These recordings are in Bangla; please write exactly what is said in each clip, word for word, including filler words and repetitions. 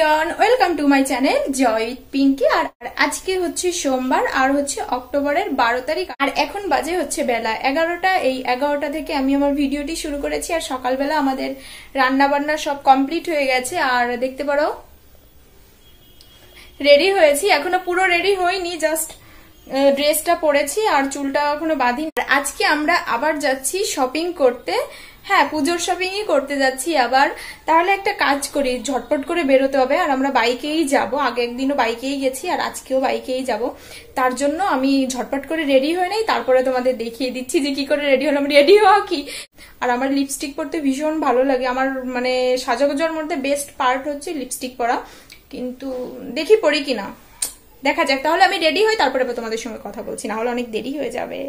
Everyone, welcome to my channel Joy with Pinky. আর আজকে হচ্ছে সোমবার আর হচ্ছে অক্টোবরের বারো তারিখ আর এখন বাজে হচ্ছে বেলা এগারোটা। এই এগারোটা থেকে আমি আমার ভিডিওটি শুরু করেছি আর সকালবেলা আমাদের রান্না বান্না সব কমপ্লিট হয়ে গেছে। আর দেখতে পারো রেডি হয়েছি, এখনো পুরো রেডি হইনি, জাস্ট ড্রেসটা পরেছি আর চুলটা এখনো বাঁধিনি। আজকে আমরা আবার যাচ্ছি শপিং করতে। হ্যাঁ, পুজোর শপিংই করতে যাচ্ছি আবার। তাহলে একটা কাজ করি, ঝটপট করে বেরোতে হবে আর আমরা বাইকেই যাব। আগে একদিনও বাইকেই গেছি আর আজকেও বাইকেই যাব। তার জন্য আমি ঝটপট করে রেডি হয়ে নেই, তারপরে তোমাদের দেখিয়ে দিচ্ছি যে কি করে রেডি হলাম। রেডি হওয়া কি, আর আমার লিপস্টিক পরতে ভীষণ ভালো লাগে। আমার মানে সাজাগোজার মধ্যে বেস্ট পার্ট হচ্ছে লিপস্টিক পরা, কিন্তু দেখি পরি কিনা, দেখা যাক। তাহলে আমি রেডি হই, তারপরে তোমাদের সঙ্গে কথা বলছি, না হলে অনেক দেরি হয়ে যাবে।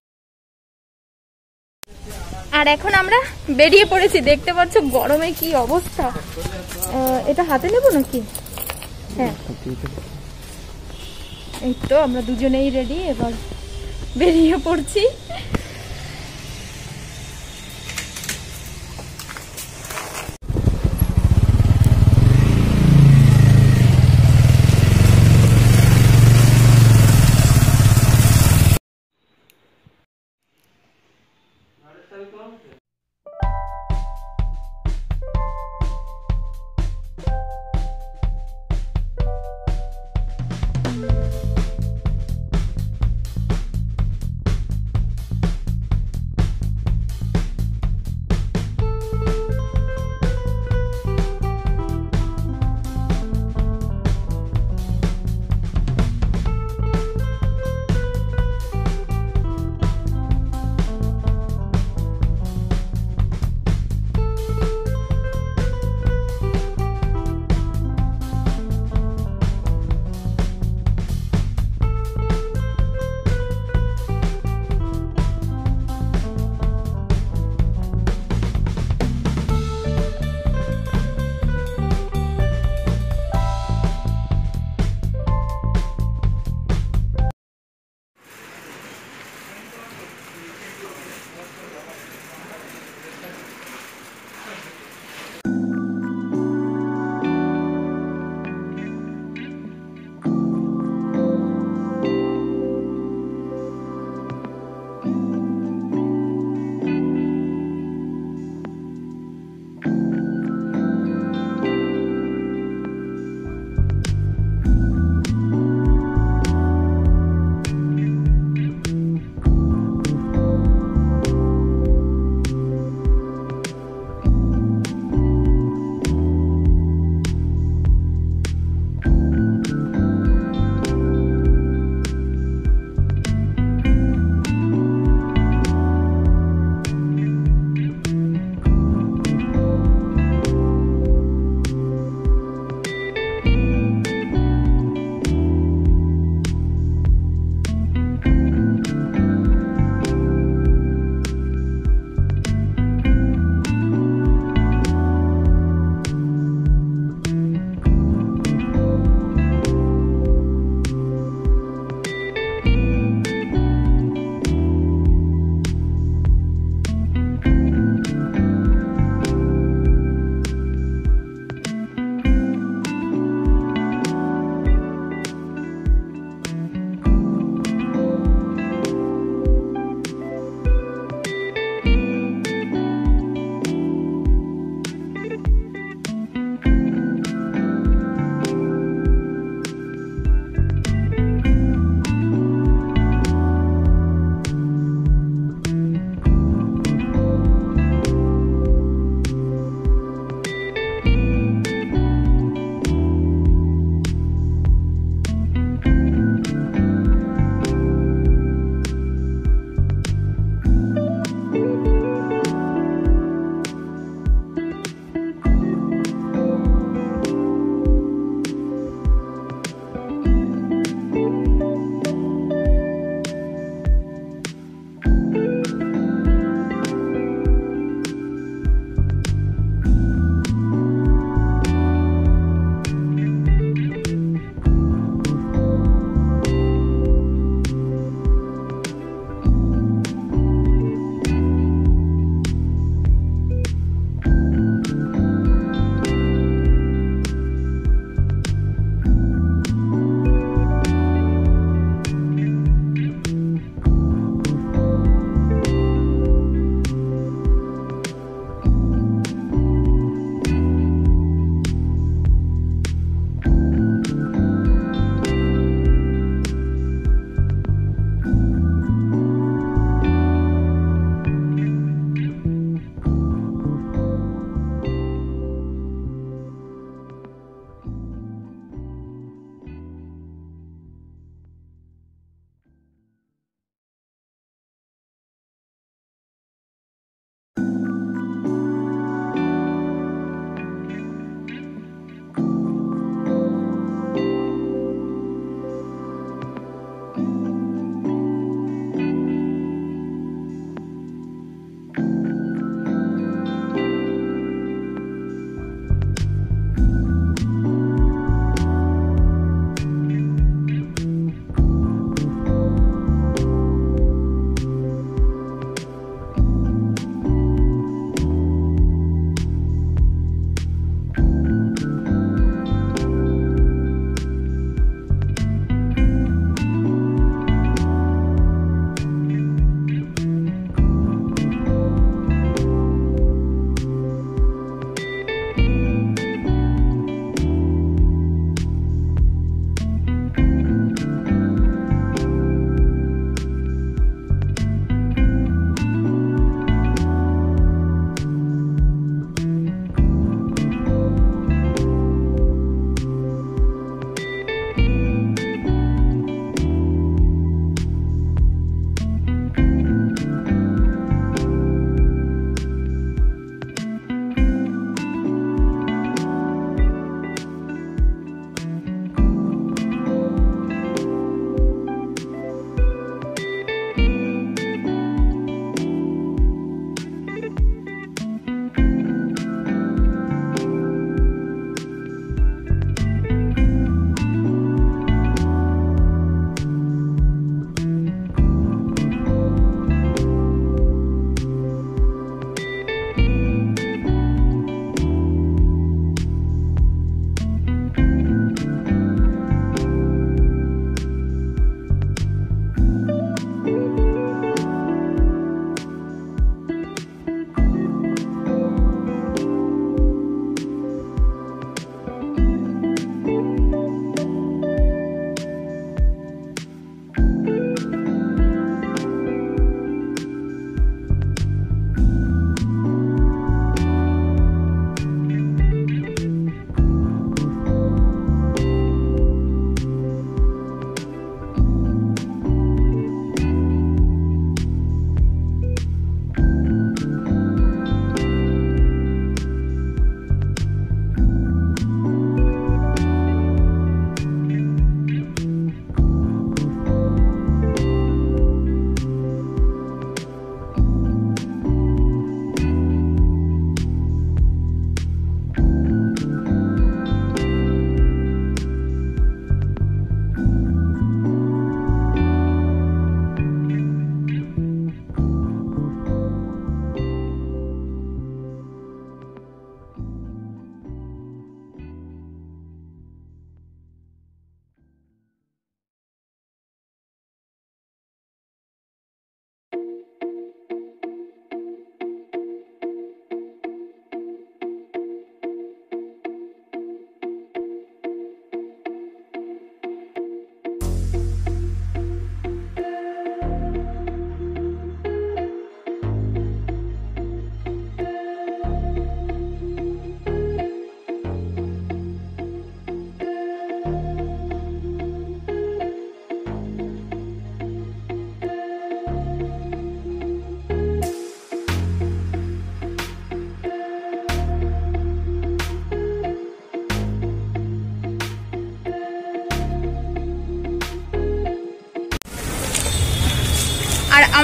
আর এখন আমরা বেরিয়ে পড়েছি, দেখতে পাচ্ছ গরমে কি অবস্থা। এটা হাতে নেব নাকি? হ্যাঁ, এই তো আমরা দুজনেই রেডি, এবার বেরিয়ে পড়ছি।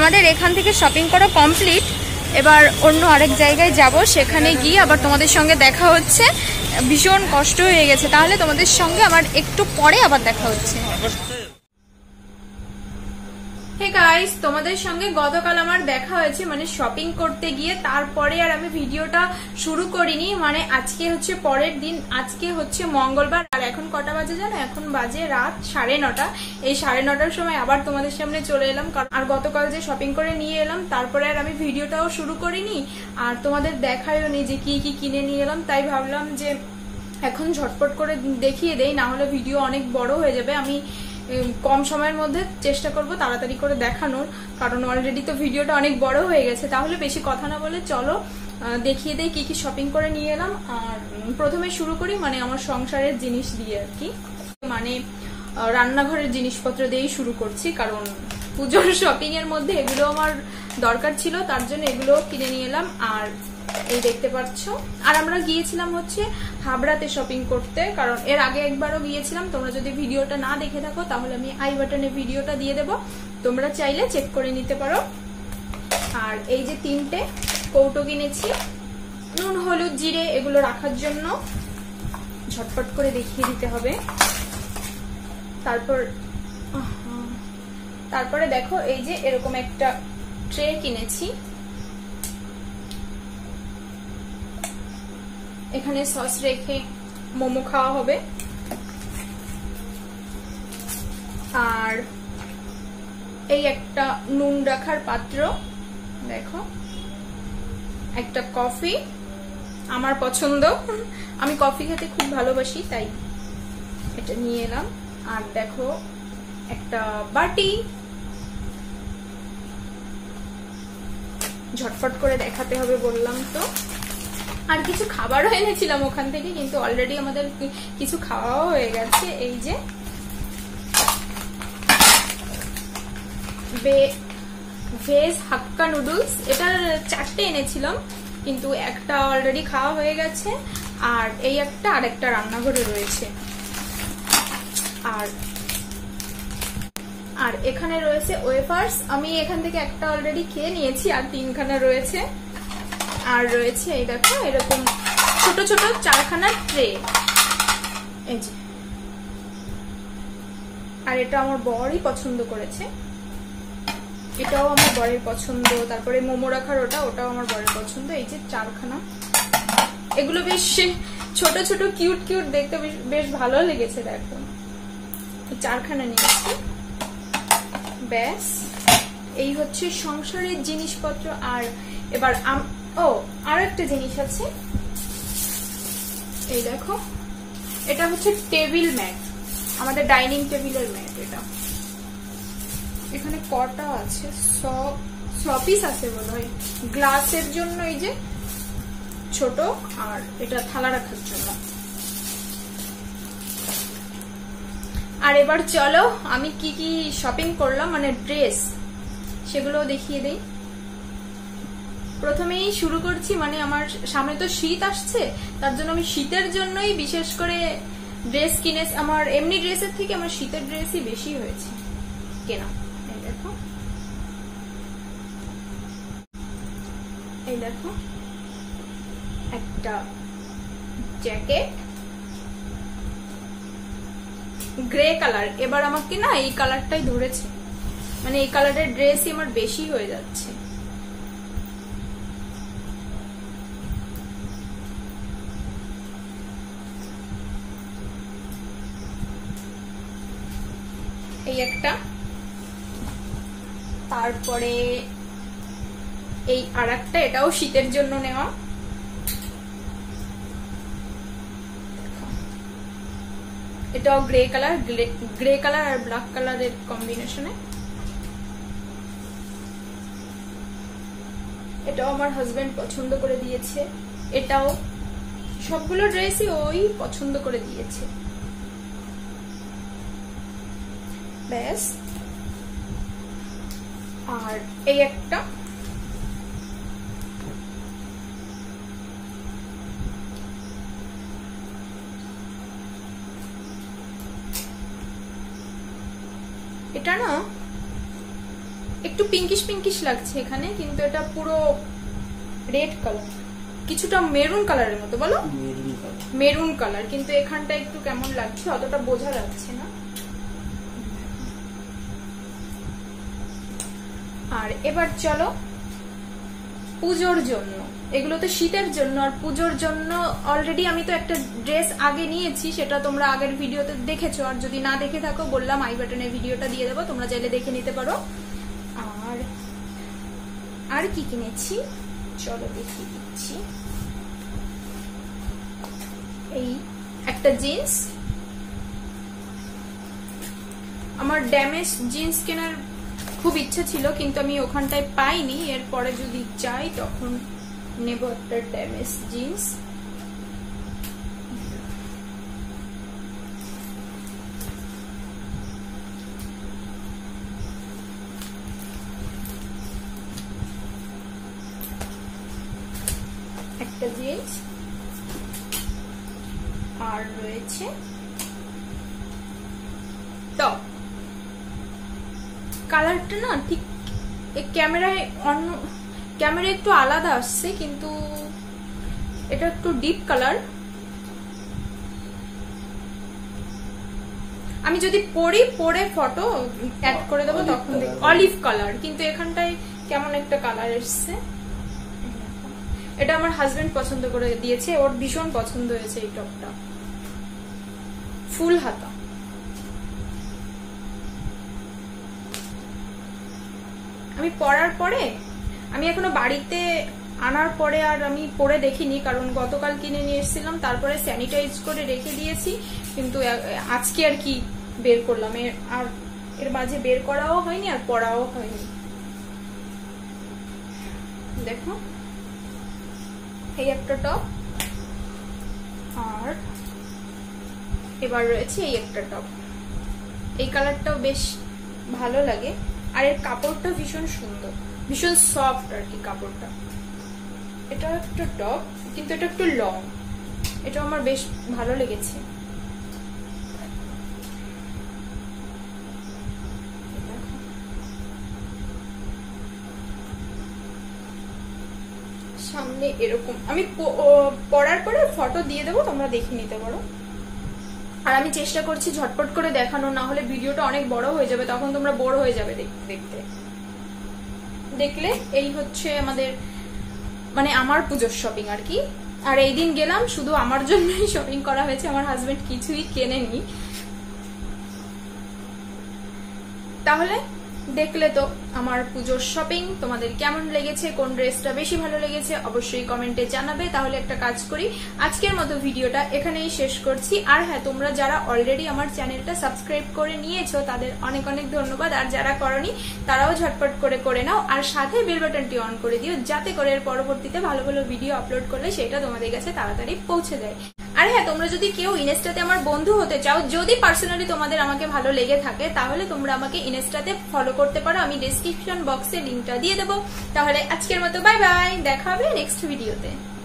আমাদের এখান থেকে শপিং করা কমপ্লিট। এবার অন্য আরেক জায়গায় যাব, সেখানে গিয়ে আবার তোমাদের সঙ্গে দেখা হচ্ছে। ভীষণ কষ্ট হয়ে গেছে, তাহলে তোমাদের সঙ্গে আমার একটু পরে আবার দেখা হচ্ছে। হে গাইস, তোমাদের সঙ্গে গতকাল আমার দেখা হয়েছে মানে শপিং করতে গিয়ে, তারপরে আর আমি ভিডিওটা শুরু করিনি। মানে আজকে হচ্ছে পরের দিন, আজকে হচ্ছে মঙ্গলবার, আর এখন কটা বাজে জানো? এখন বাজে রাত সাড়ে নটা। এই সাড়ে নটার সময় আবার তোমাদের সামনে চলে এলাম, আর গতকাল যে শপিং করে নিয়ে এলাম তারপরে আর আমি ভিডিওটাও শুরু করিনি, আর তোমাদের দেখাইও নি যে কি কি কিনে নিয়ে এলাম। তাই ভাবলাম যে এখন ঝটপট করে দেখিয়ে দেই, না হলে ভিডিও অনেক বড় হয়ে যাবে। আমি কম সময়ের মধ্যে চেষ্টা করব তাড়াতাড়ি করে দেখানোর, কারণ অলরেডি তো ভিডিওটা অনেক বড় হয়ে গেছে। তাহলে বেশি কথা না বলে চলো দেখিয়ে দেই কি কি শপিং করে নিয়ে এলাম। আর প্রথমে শুরু করি মানে আমার সংসারের জিনিস দিয়ে আর কি, মানে রান্নাঘরের জিনিসপত্র দিয়েই শুরু করছি, কারণ পুজোর শপিং এর মধ্যে এগুলো আমার দরকার ছিল, তার জন্য এগুলো কিনে নিয়ে এলাম। আর এই দেখতে পাচ্ছ, আর আমরা গিয়েছিলাম হচ্ছে হাবড়াতে শপিং করতে, কারণ এর আগে একবারও গিয়েছিলাম। তোমরা যদি ভিডিওটা না দেখে থাকো তাহলে আমি আই বাটনে ভিডিওটা দিয়ে দেবো, তোমরা চাইলে চেক করে নিতে পারো। আর এই যে তিনটে কৌটো কিনেছি, নুন হলুদ জিরে এগুলো রাখার জন্য, ঝটপট করে দেখিয়ে দিতে হবে। তারপর তারপরে দেখো এই যে এরকম একটা ট্রে কিনেছি, এখানে সস রেখে মোমো খাওয়া হবে। আর এই একটা নুন রাখার পাত্র, দেখো একটা কফি আমার পছন্দ, আমি কফি খেতে খুব ভালোবাসি তাই এটা নিয়ে এলাম। আর দেখো একটা বাটি, ঝটফট করে দেখাতে হবে বললাম তো। আর কিছু খাবারও এনেছিলাম ওখান থেকে, কিন্তু অলরেডি আমাদের কিছু খাওয়াও হয়ে গেছে। এই যে ভেজ হাক্কা নুডলস, এটা চারটে এনেছিলাম কিন্তু একটা অলরেডি খাওয়া হয়ে গেছে, আর এই একটা আর একটা রান্নাঘরে রয়েছে। আর আর এখানে রয়েছে ওয়েফার্স, আমি এখান থেকে একটা অলরেডি খেয়ে নিয়েছি, আর তিনখানা রয়েছে। আর রয়েছে এই দেখো এরকম ছোট ছোট চারখানা ট্রে, এই যে। আর এটা আমার বরই পছন্দ করেছে, এটাও আমার বরের পছন্দ। তারপরে মোমো রাখার ওটা ওটাও আমার বরের পছন্দ। এই যে চারখানা, এগুলো বেশ ছোট ছোট কিউট কিউট দেখতে, বেশ ভালো লেগেছে। দেখো চারখানা নিয়েছি, ব্যাস এই হচ্ছে সংসারের জিনিসপত্র। আর এবার ও আর একটা জিনিস আছে, এই দেখো এটা হচ্ছে টেবিল ম্যাট, আমাদের ডাইনিং টেবিলের ম্যাট। এটা এখানে কটা আছে, ছ পিস আছে মনে হয়, গ্লাসের জন্য এই যে ছোট, আর এটা থালা রাখার জন্য। আর এবার চলো আমি কি কি শপিং করলাম মানে ড্রেস, সেগুলো দেখিয়ে দেই। প্রথমেই শুরু করছি, মানে আমার সামনে তো শীত আসছে, তার জন্য আমি শীতের জন্যই বিশেষ করে ড্রেস কিনেছি। আমার এমনি ড্রেসের থেকে আমার শীতের ড্রেসই বেশি হয়েছে কেনা। এই দেখো এই দেখো একটা জ্যাকেট গ্রে কালার, এবার আমাকে না এই কালারটাই ধরেছে, মানে এই কালারের ড্রেসই আমার বেশি হয়ে যাচ্ছে। এই একটা, তারপরে এই আর একটা, এটাও শীতের জন্য নেওয়া। এটাও গ্রে কালার, গ্রে কালার আর ব্ল্যাক কালারের কম্বিনেশনে। এটাও আমার হাজবেন্ড পছন্দ করে দিয়েছে, এটাও সবগুলো ড্রেসই ওই পছন্দ করে দিয়েছে। ব্যাস, আর এই একটা, এটা না একটু পিঙ্কিশ পিঙ্কিশ লাগছে এখানে, কিন্তু এটা পুরো রেড কালার, কিছুটা মেরুন কালারের মতো, বলো মেরুন কালার, কিন্তু এখানটা একটু কেমন লাগছে অতটা বোঝা যাচ্ছে না। আর এবার চলো পুজোর জন্য, এগুলো তো শীতের জন্য, আর পুজোর জন্য অলরেডি আমি তো একটা ড্রেস আগে নিয়েছি, সেটা তোমরা আগের ভিডিওতে দেখেছো, আর যদি না দেখে থাকো বললাম আই বাটনে ভিডিওটা দিয়ে দেবো, তোমরা চাইলে দেখে নিতে পারো। আর আর কি কিনেছি চলো দেখিয়ে দিচ্ছি। এই একটা জিন্স, আমার ড্যামেজ জিন্স কেনার খুব ইচ্ছা ছিল, কিন্তু আমি ওখানটায় পাইনি, এরপরে যদি যাই তখন নেব একটা ড্যামেজ জিন্স। একটা জিন্স, আর রয়েছে টপ। কালারটা না ঠিক ক্যামেরায় অন্য ক্যামেরা একটু আলাদা আসছে, কিন্তু এটা একটু ডিপ কালার। আমি যদি পরি পরে ফটো অ্যাড করে দেবো তখন দেখো। অলিভ কালার, কিন্তু এখানটায় কেমন একটা কালার এসছে। এটা আমার হাজবেন্ড পছন্দ করে দিয়েছে, ওর ভীষণ পছন্দ হয়েছে এই টপটা, ফুল হাতা। আমি পরার পরে, আমি এখনো বাড়িতে আনার পরে আর আমি পরে দেখিনি, কারণ গতকাল কিনে নিয়ে এসেছিলাম, তারপরে স্যানিটাইজ করে রেখে দিয়েছি, কিন্তু আজকে আর কি বের করলাম, আর এর মাঝে বের করাও হয়নি আর পরাও হয়নি। দেখো এই একটা টপ, আর এবার রয়েছে এই একটা টপ। এই কালারটাও বেশ ভালো লাগে, আর এর কাপড়টা ভীষণ সুন্দর, ভীষণ সফট আর কি কাপড়টা। এটা একটা টপ, কিন্তু এটা একটু লং, এটা আমার বেশ ভালো লেগেছে। সামনে এরকম, আমি পরার পরে ফটো দিয়ে দেবো, তোমরা দেখে নিতে পারো। আর আমি চেষ্টা করছি ঝটপট করে দেখানো, না হলে ভিডিওটা অনেক বড় হয়ে যাবে, তখন তোমরা বোর হয়ে যাবে দেখতে দেখতে। দেখলে এই হচ্ছে আমাদের মানে আমার পুজোর শপিং আর কি। আর এই দিন গেলাম শুধু আমার জন্যই শপিং করা হয়েছে, আমার হাজবেন্ড কিছুই কেনেনি। তাহলে দেখলে তো আমার পুজোর শপিং, তোমাদের কেমন লেগেছে, কোন ড্রেসটা বেশি ভালো লেগেছে অবশ্যই কমেন্টে জানাবে। তাহলে একটা কাজ করি, আজকের মতো ভিডিওটা এখানেই শেষ করছি। আর হ্যাঁ, তোমরা যারা অলরেডি আমার চ্যানেলটা সাবস্ক্রাইব করে নিয়েছো তাদের অনেক অনেক ধন্যবাদ, আর যারা করনি তারাও ঝটপট করে করে নাও, আর সাথে বেল বাটনটি অন করে দিও, যাতে করে এর পরবর্তীতে ভালো ভালো ভিডিও আপলোড করলে সেটা তোমাদের কাছে তাড়াতাড়ি পৌঁছে যায়। আর হ্যাঁ, তোমরা যদি কেউ ইনস্টাতে আমার বন্ধু হতে চাও, যদি পার্সোনালি তোমাদের আমাকে ভালো লেগে থাকে, তাহলে তোমরা আমাকে ইনস্টাতে ফলো করতে পারো, আমি ডেসক্রিপশন বক্সে লিঙ্কটা দিয়ে দেবো। তাহলে আজকের মতো বাই বাই, দেখা হবে নেক্সট ভিডিওতে।